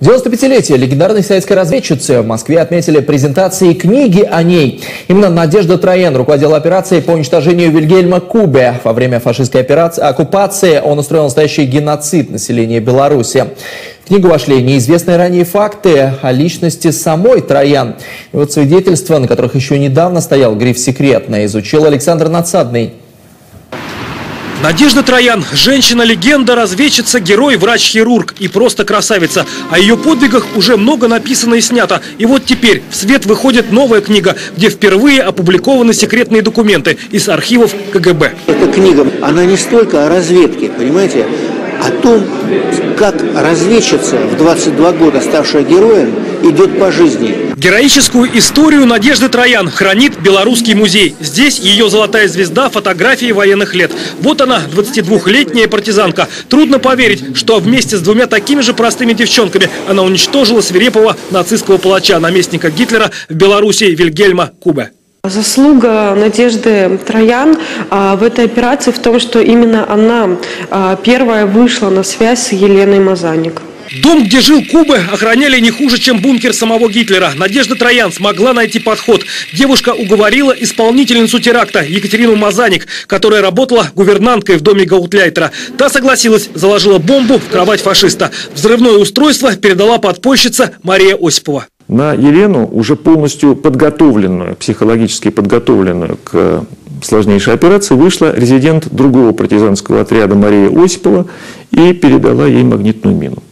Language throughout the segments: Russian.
95-летие легендарной советской разведчицы в Москве отметили презентацией книги о ней. Именно Надежда Троян руководила операцией по уничтожению Вильгельма Кубе. Во время фашистской оккупации он устроил настоящий геноцид населения Беларуси. В книгу вошли неизвестные ранее факты о личности самой Троян. И вот свидетельства, на которых еще недавно стоял гриф «секретно», изучил Александр Надсадный. Надежда Троян – женщина-легенда, разведчица, герой, врач-хирург и просто красавица. О ее подвигах уже много написано и снято. И вот теперь в свет выходит новая книга, где впервые опубликованы секретные документы из архивов КГБ. Эта книга, она не столько о разведке, понимаете, о том, как разведчица в 22 года, ставшая героем, идет по жизни. Героическую историю Надежды Троян хранит Белорусский музей. Здесь ее золотая звезда, фотографии военных лет. Вот она, 22-летняя партизанка. Трудно поверить, что вместе с двумя такими же простыми девчонками она уничтожила свирепого нацистского палача, наместника Гитлера в Беларуси Вильгельма Кубе. Заслуга Надежды Троян в этой операции в том, что именно она первая вышла на связь с Еленой Мазаник. Дом, где жил Кубе, охраняли не хуже, чем бункер самого Гитлера. Надежда Троян смогла найти подход. Девушка уговорила исполнительницу теракта Екатерину Мазаник, которая работала гувернанткой в доме Гаутляйтера. Та согласилась, заложила бомбу в кровать фашиста. Взрывное устройство передала подпольщица Мария Осипова. На Елену, уже полностью подготовленную, психологически подготовленную к сложнейшей операции, вышла резидент другого партизанского отряда Мария Осипова и передала ей магнитную мину.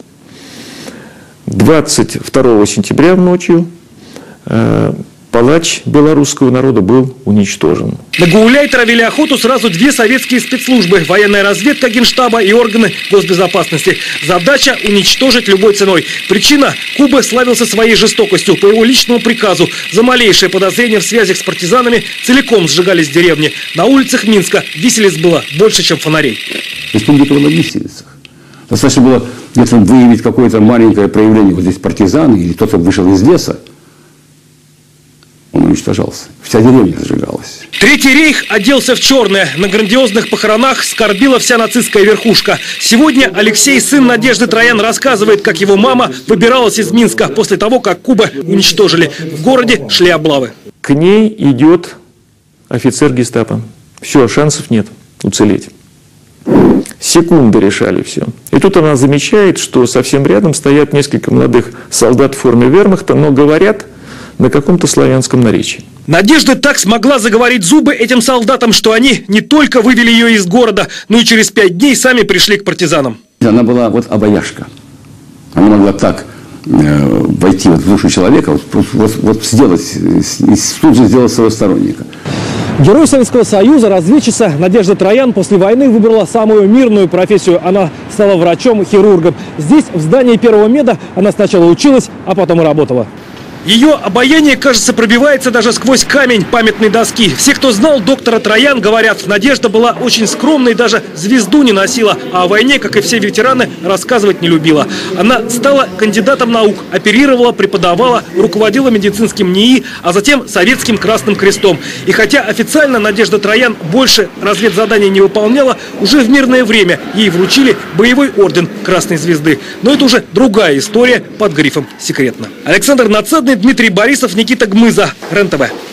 22 сентября ночью палач белорусского народа был уничтожен. На Гауляйтера вели охоту сразу две советские спецслужбы – военная разведка Генштаба и органы госбезопасности. Задача – уничтожить любой ценой. Причина – Кубе славился своей жестокостью. По его личному приказу за малейшее подозрение в связях с партизанами целиком сжигались деревни. На улицах Минска виселиц было больше, чем фонарей. Республика была в виселицах. Достаточно было где-то выявить какое-то маленькое проявление, вот здесь партизаны или кто-то вышел из леса, он уничтожался. Вся деревня сжигалась. Третий рейх оделся в черное. На грандиозных похоронах скорбила вся нацистская верхушка. Сегодня Алексей, сын Надежды Троян, рассказывает, как его мама выбиралась из Минска после того, как Кубе уничтожили. В городе шли облавы. К ней идет офицер гестапо. Все, шансов нет уцелеть. Секунды решали все. И тут она замечает, что совсем рядом стоят несколько молодых солдат в форме вермахта, но говорят на каком-то славянском наречии. Надежда так смогла заговорить зубы этим солдатам, что они не только вывели ее из города, но и через 5 дней сами пришли к партизанам. Она была вот обаяшка. Она могла так войти в душу человека, вот сделать, тут же сделать своего сторонника. Герой Советского Союза, разведчица Надежда Троян после войны выбрала самую мирную профессию. Она стала врачом-хирургом. Здесь, в здании первого меда, она сначала училась, а потом и работала. Ее обаяние, кажется, пробивается даже сквозь камень памятной доски. Все, кто знал доктора Троян, говорят, Надежда была очень скромной, даже звезду не носила, а о войне, как и все ветераны, рассказывать не любила. Она стала кандидатом наук, оперировала, преподавала, руководила медицинским НИИ, а затем Советским Красным Крестом. И хотя официально Надежда Троян больше разведзаданий не выполняла, уже в мирное время ей вручили боевой орден Красной Звезды. Но это уже другая история под грифом «Секретно». Александр Надсадный, Дмитрий Борисов, Никита Гмыза, РЕН-ТВ.